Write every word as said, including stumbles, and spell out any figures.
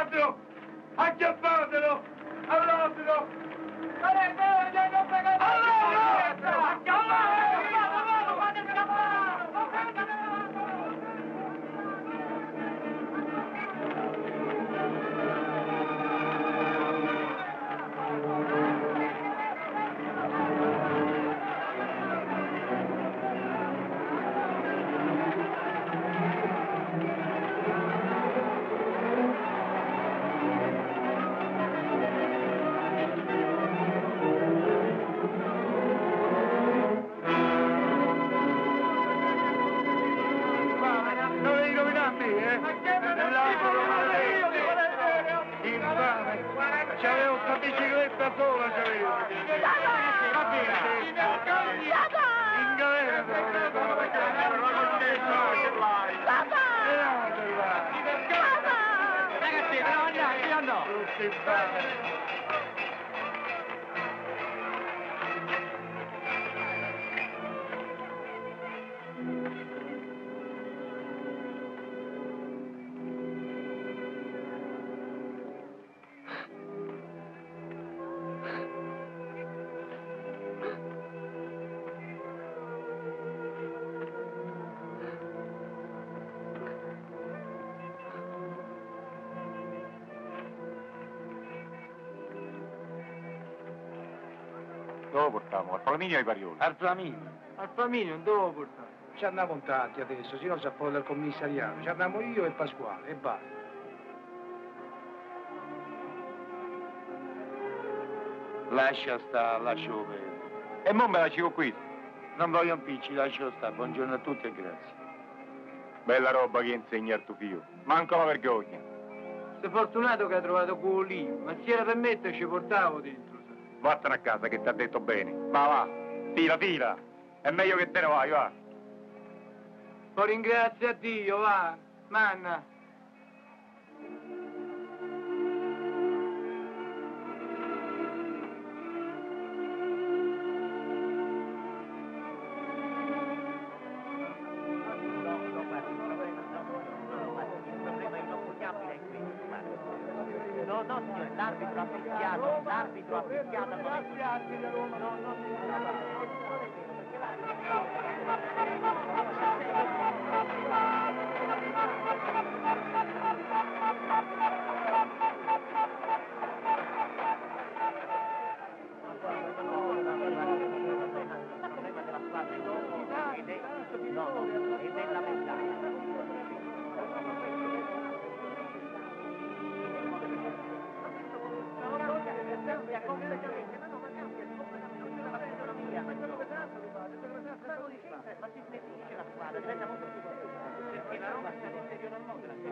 All'altro! Acchiapfatelo! All'altro! C'avevo sta bicicletta sola, c'avevo! Va bene! In galera sono ragazzi, devo andare, io no! Tutti bene! Dove portiamo? Al Flaminio o ai Parioli? Al Flaminio. Al Flaminio, dove lo portare? Ci andiamo in tanti adesso, se no si appolla il commissariato. Ci andiamo io e Pasquale, e basta. Lascia stare, lascio perdere. E mo me la cico qui. Non voglio impicci, lascio stare. Buongiorno a tutti e grazie. Bella roba che insegna il tuo figlio. Manco la vergogna. Sei fortunato che hai trovato quello lì, ma se era per me te ci portavo dentro. Vattene a casa che ti ha detto bene. Va, va. Tira, tira. È meglio che te ne vai, va. Poi ringrazia Dio, va. Manna. No, no, signore, l'arbitro ha fischiato, l'arbitro ha fischiato. No, no, ed è lamentabile. Cambia completamente, ma no, ma cambia completamente la fisionomia, ma si smentisce la squadra, diventa molto più perché la roba sta in serio nel mondo.